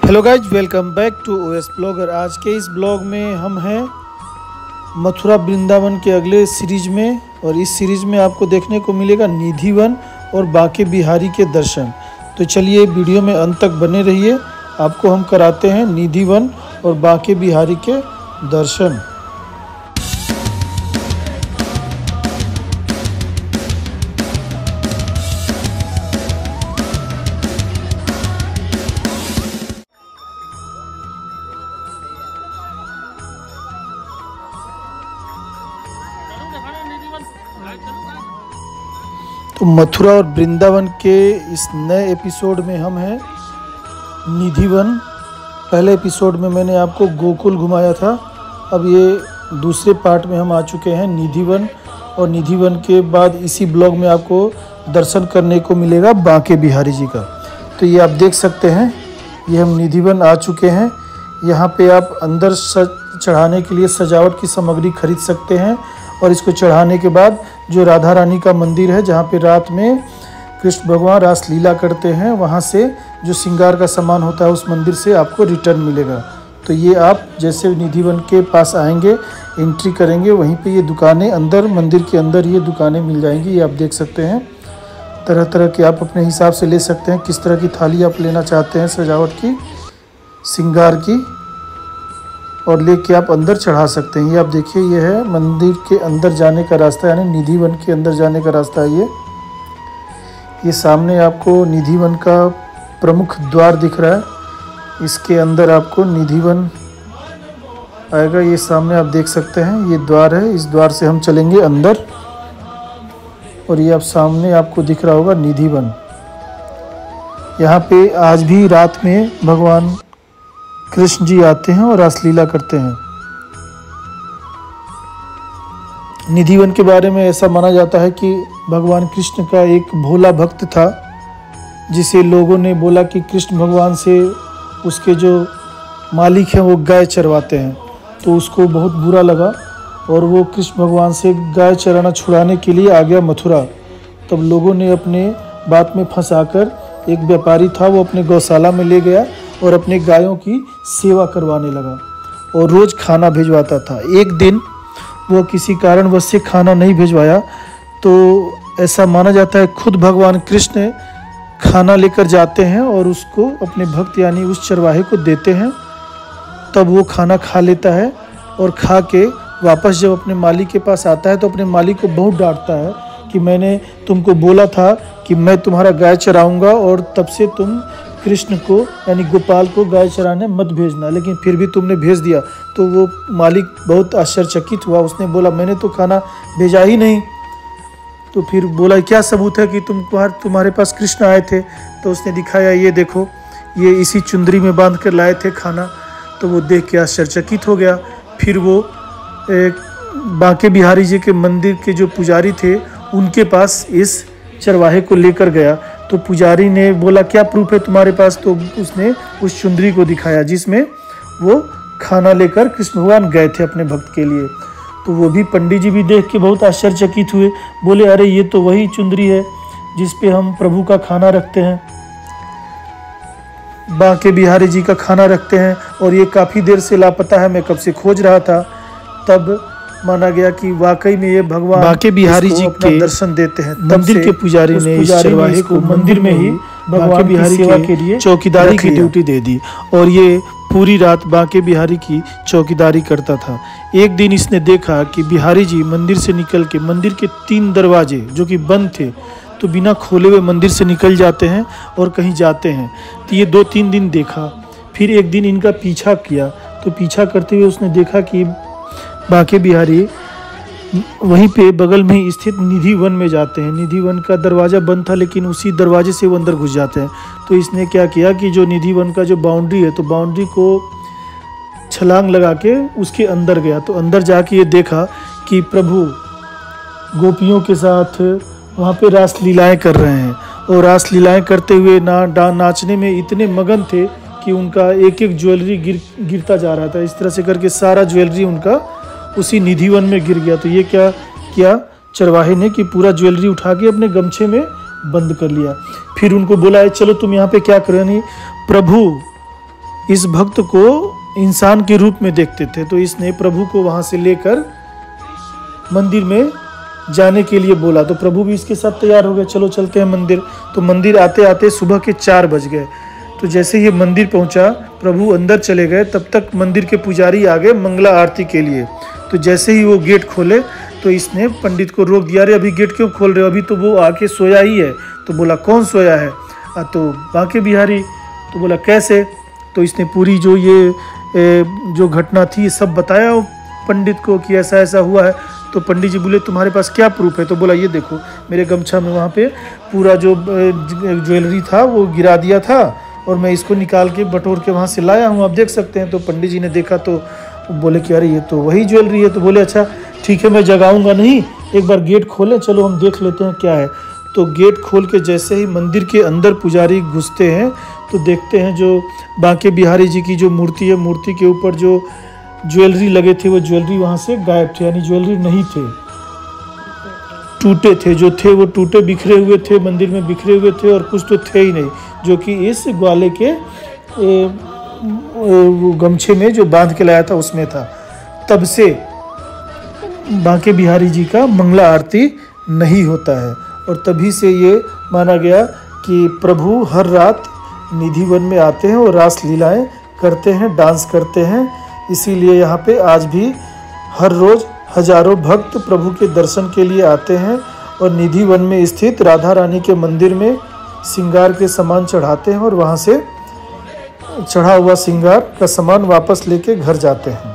Hello guys, welcome back to OS blogger. आज के इस ब्लॉग में हम हैं मथुरा वृंदावन के अगले सीरीज में, और इस सीरीज में आपको देखने को मिलेगा निधिवन और बांके बिहारी के दर्शन। तो चलिए वीडियो में अंत तक बने रहिए, आपको हम कराते हैं निधिवन और बांके बिहारी के दर्शन। तो मथुरा और वृंदावन के इस नए एपिसोड में हम हैं निधिवन। पहले एपिसोड में मैंने आपको गोकुल घुमाया था, अब ये दूसरे पार्ट में हम आ चुके हैं निधिवन। और निधिवन के बाद इसी ब्लॉग में आपको दर्शन करने को मिलेगा बांके बिहारी जी का। तो ये आप देख सकते हैं, ये हम निधिवन आ चुके हैं। यहाँ पे आप अंदर चढ़ाने के लिए सजावट की सामग्री खरीद सकते हैं, और इसको चढ़ाने के बाद जो राधा रानी का मंदिर है, जहाँ पे रात में कृष्ण भगवान रास लीला करते हैं, वहाँ से जो श्रृंगार का सामान होता है उस मंदिर से आपको रिटर्न मिलेगा। तो ये आप जैसे निधिवन के पास आएंगे, एंट्री करेंगे, वहीं पे ये दुकानें अंदर मंदिर के अंदर ये दुकानें मिल जाएंगी। ये आप देख सकते हैं, तरह तरह के आप अपने हिसाब से ले सकते हैं, किस तरह की थाली आप लेना चाहते हैं सजावट की, श्रृंगार की, और लेके आप अंदर चढ़ा सकते हैं। ये आप देखिए, ये है मंदिर के अंदर जाने का रास्ता, यानी निधिवन के अंदर जाने का रास्ता है। ये सामने आपको निधिवन का प्रमुख द्वार दिख रहा है, इसके अंदर आपको निधिवन आएगा। ये सामने आप देख सकते हैं, ये द्वार है, इस द्वार से हम चलेंगे अंदर, और ये आप सामने आपको दिख रहा होगा निधिवन। यहाँ पे आज भी रात में भगवान कृष्ण जी आते हैं और रासलीला करते हैं। निधिवन के बारे में ऐसा माना जाता है कि भगवान कृष्ण का एक भोला भक्त था, जिसे लोगों ने बोला कि कृष्ण भगवान से उसके जो मालिक हैं वो गाय चरवाते हैं, तो उसको बहुत बुरा लगा और वो कृष्ण भगवान से गाय चराना छुड़ाने के लिए आ गया मथुरा। तब लोगों ने अपने बात में फंसाकर, एक व्यापारी था वो अपने गौशाला में ले गया और अपने गायों की सेवा करवाने लगा और रोज़ खाना भिजवाता था। एक दिन वो किसी कारणवश से खाना नहीं भिजवाया, तो ऐसा माना जाता है खुद भगवान कृष्ण खाना लेकर जाते हैं और उसको अपने भक्त यानी उस चरवाहे को देते हैं। तब वो खाना खा लेता है, और खा के वापस जब अपने मालिक के पास आता है तो अपने मालिक को बहुत डांटता है कि मैंने तुमको बोला था कि मैं तुम्हारा गाय चराऊँगा, और तब से तुम कृष्ण को यानी गोपाल को गाय चराने मत भेजना, लेकिन फिर भी तुमने भेज दिया। तो वो मालिक बहुत आश्चर्यचकित हुआ, उसने बोला मैंने तो खाना भेजा ही नहीं। तो फिर बोला क्या सबूत है कि तुम्हारे पास कृष्ण आए थे? तो उसने दिखाया, ये देखो, ये इसी चुंदरी में बांध कर लाए थे खाना। तो वो देख के आश्चर्यचकित हो गया। फिर वो बांके बिहारी जी के मंदिर के जो पुजारी थे उनके पास इस चरवाहे को लेकर गया। तो पुजारी ने बोला क्या प्रूफ है तुम्हारे पास? तो उसने उस चुंदरी को दिखाया जिसमें वो खाना लेकर कृष्ण भगवान गए थे अपने भक्त के लिए। तो वो भी पंडित जी भी देख के बहुत आश्चर्यचकित हुए, बोले अरे ये तो वही चुंदरी है जिस पे हम प्रभु का खाना रखते हैं, बांके बिहारी जी का खाना रखते हैं, और ये काफ़ी देर से लापता है, मैं कब से खोज रहा था। तब माना गया कि वाकई में ये भगवान बांके बिहारी जी के दर्शन देते हैं। मंदिर के पुजारी ने इस चरवाहे को मंदिर में ही बांके बिहारी सेवा के लिए चौकीदारी की ड्यूटी दे दी, और ये पूरी रात बांके बिहारी की चौकीदारी करता था। एक दिन इसने देखा कि बिहारी जी मंदिर से निकल के मंदिर के 3 दरवाजे जो कि बंद थे, तो बिना खोले हुए मंदिर से निकल जाते हैं और कहीं जाते हैं। तो ये 2-3 दिन देखा। फिर एक दिन इनका पीछा किया, तो पीछा करते हुए उसने देखा कि बांके बिहारी वहीं पे बगल में ही स्थित निधिवन में जाते हैं। निधिवन का दरवाज़ा बंद था, लेकिन उसी दरवाजे से वो अंदर घुस जाते हैं। तो इसने क्या किया कि जो निधिवन का जो बाउंड्री है, तो बाउंड्री को छलांग लगा के उसके अंदर गया। तो अंदर जाके ये देखा कि प्रभु गोपियों के साथ वहाँ पे रास लीलाएँ कर रहे हैं, और रास लीलाएँ करते हुए नाचने में इतने मगन थे कि उनका एक एक ज्वेलरी गिरता जा रहा था। इस तरह से करके सारा ज्वेलरी उनका उसी निधिवन में गिर गया। तो ये क्या किया चरवाहे ने कि पूरा ज्वेलरी उठा के अपने गमछे में बंद कर लिया। फिर उनको बोला चलो तुम यहाँ पे क्या कर रहे? नहीं, प्रभु इस भक्त को इंसान के रूप में देखते थे। तो इसने प्रभु को वहाँ से लेकर मंदिर में जाने के लिए बोला। तो प्रभु भी इसके साथ तैयार हो गए, चलो चलते हैं मंदिर। तो मंदिर आते आते सुबह के 4 बज गए। तो जैसे ही मंदिर पहुंचा, प्रभु अंदर चले गए, तब तक मंदिर के पुजारी आ गए मंगला आरती के लिए। तो जैसे ही वो गेट खोले तो इसने पंडित को रोक दिया, अरे अभी गेट क्यों खोल रहे हो, अभी तो वो आके सोया ही है। तो बोला कौन सोया है? तो बांके बिहारी। तो बोला कैसे? तो इसने पूरी जो जो घटना थी सब बताया पंडित को कि ऐसा ऐसा हुआ है। तो पंडित जी बोले तुम्हारे पास क्या प्रूफ है? तो बोला ये देखो, मेरे गमछा में वहाँ पे पूरा जो ज्वेलरी था वो गिरा दिया था और मैं इसको निकाल के बटोर के वहाँ से लाया हूँ, आप देख सकते हैं। तो पंडित जी ने देखा तो बोले कि अरे ये तो वही ज्वेलरी है। तो बोले अच्छा ठीक है, मैं जगाऊंगा नहीं, एक बार गेट खोलें, चलो हम देख लेते हैं क्या है। तो गेट खोल के जैसे ही मंदिर के अंदर पुजारी घुसते हैं तो देखते हैं जो बांके बिहारी जी की जो मूर्ति है, मूर्ति के ऊपर जो ज्वेलरी लगे थे वो ज्वेलरी वहाँ से गायब थे, यानी ज्वेलरी नहीं थे, टूटे थे। जो थे वो टूटे बिखरे हुए थे, मंदिर में बिखरे हुए थे, और कुछ तो थे ही नहीं जो कि इस ग्वाले के गमछे में जो बांध के लाया था उसमें था। तब से बांके बिहारी जी का मंगला आरती नहीं होता है, और तभी से ये माना गया कि प्रभु हर रात निधि वन में आते हैं और रास लीलाएं करते हैं, डांस करते हैं। इसीलिए यहाँ पे आज भी हर रोज़ हजारों भक्त प्रभु के दर्शन के लिए आते हैं और निधि वन में स्थित राधा रानी के मंदिर में श्रृंगार के सामान चढ़ाते हैं और वहाँ से चढ़ा हुआ श्रृंगार का सामान वापस लेके घर जाते हैं।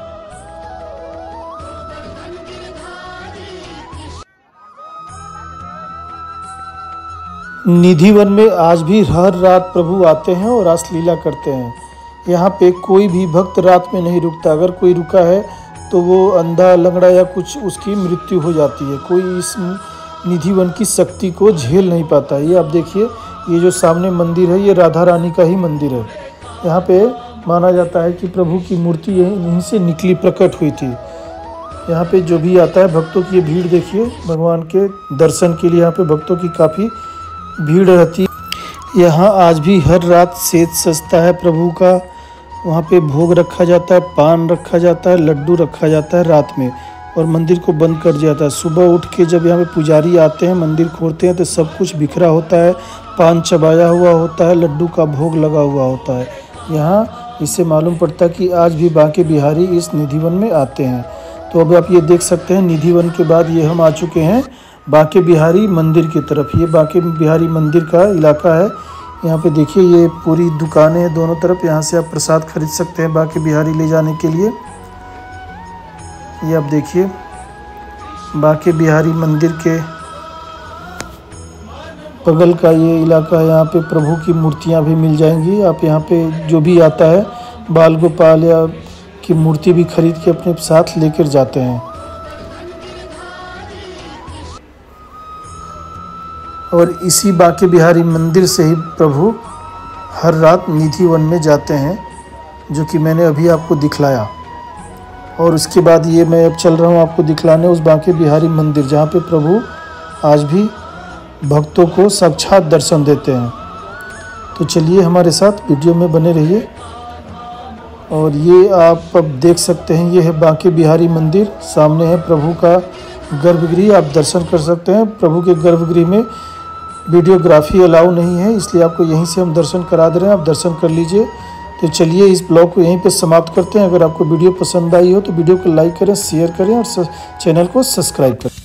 निधि वन में आज भी हर रात प्रभु आते हैं और रास लीला करते हैं। यहाँ पे कोई भी भक्त रात में नहीं रुकता, अगर कोई रुका है तो वो अंधा लंगड़ा या कुछ उसकी मृत्यु हो जाती है। कोई इस निधि वन की शक्ति को झेल नहीं पाता। ये आप देखिए, ये जो सामने मंदिर है ये राधा रानी का ही मंदिर है। यहाँ पे माना जाता है कि प्रभु की मूर्ति यहीं से निकली, प्रकट हुई थी। यहाँ पे जो भी आता है भक्तों की ये भीड़ देखिए, भगवान के दर्शन के लिए यहाँ पे भक्तों की काफ़ी भीड़ रहती है। यहाँ आज भी हर रात सेज सजता है प्रभु का, वहाँ पे भोग रखा जाता है, पान रखा जाता है, लड्डू रखा जाता है रात में, और मंदिर को बंद कर दिया जाता है। सुबह उठ के जब यहाँ पे पुजारी आते हैं, मंदिर खोलते हैं तो सब कुछ बिखरा होता है, पान चबाया हुआ होता है, लड्डू का भोग लगा हुआ होता है। यहाँ इससे मालूम पड़ता है कि आज भी बांके बिहारी इस निधि वन में आते हैं। तो अब आप ये देख सकते हैं, निधि वन के बाद ये हम आ चुके हैं बांके बिहारी मंदिर की तरफ। ये बांके बिहारी मंदिर का इलाका है। यहाँ पे देखिए ये पूरी दुकानें हैं दोनों तरफ, यहाँ से आप प्रसाद खरीद सकते हैं बांके बिहारी ले जाने के लिए। ये आप देखिए बांके बिहारी मंदिर के बगल का ये इलाका है। यहाँ पे प्रभु की मूर्तियाँ भी मिल जाएंगी। आप यहाँ पे जो भी आता है बाल गोपाल या की मूर्ति भी खरीद के अपने साथ लेकर जाते हैं। और इसी बांके बिहारी मंदिर से ही प्रभु हर रात निधि वन में जाते हैं, जो कि मैंने अभी आपको दिखलाया। और उसके बाद ये मैं अब चल रहा हूँ आपको दिखलाने उस बांके बिहारी मंदिर, जहाँ पे प्रभु आज भी भक्तों को साक्षात दर्शन देते हैं। तो चलिए हमारे साथ वीडियो में बने रहिए। और ये आप अब देख सकते हैं, ये है बांके बिहारी मंदिर, सामने है प्रभु का गर्भगृह, आप दर्शन कर सकते हैं। प्रभु के गर्भगृह में वीडियोग्राफी अलाउ नहीं है, इसलिए आपको यहीं से हम दर्शन करा दे रहे हैं, आप दर्शन कर लीजिए। तो चलिए इस ब्लॉग को यहीं पे समाप्त करते हैं। अगर आपको वीडियो पसंद आई हो तो वीडियो को लाइक करें, शेयर करें और चैनल को सब्सक्राइब करें।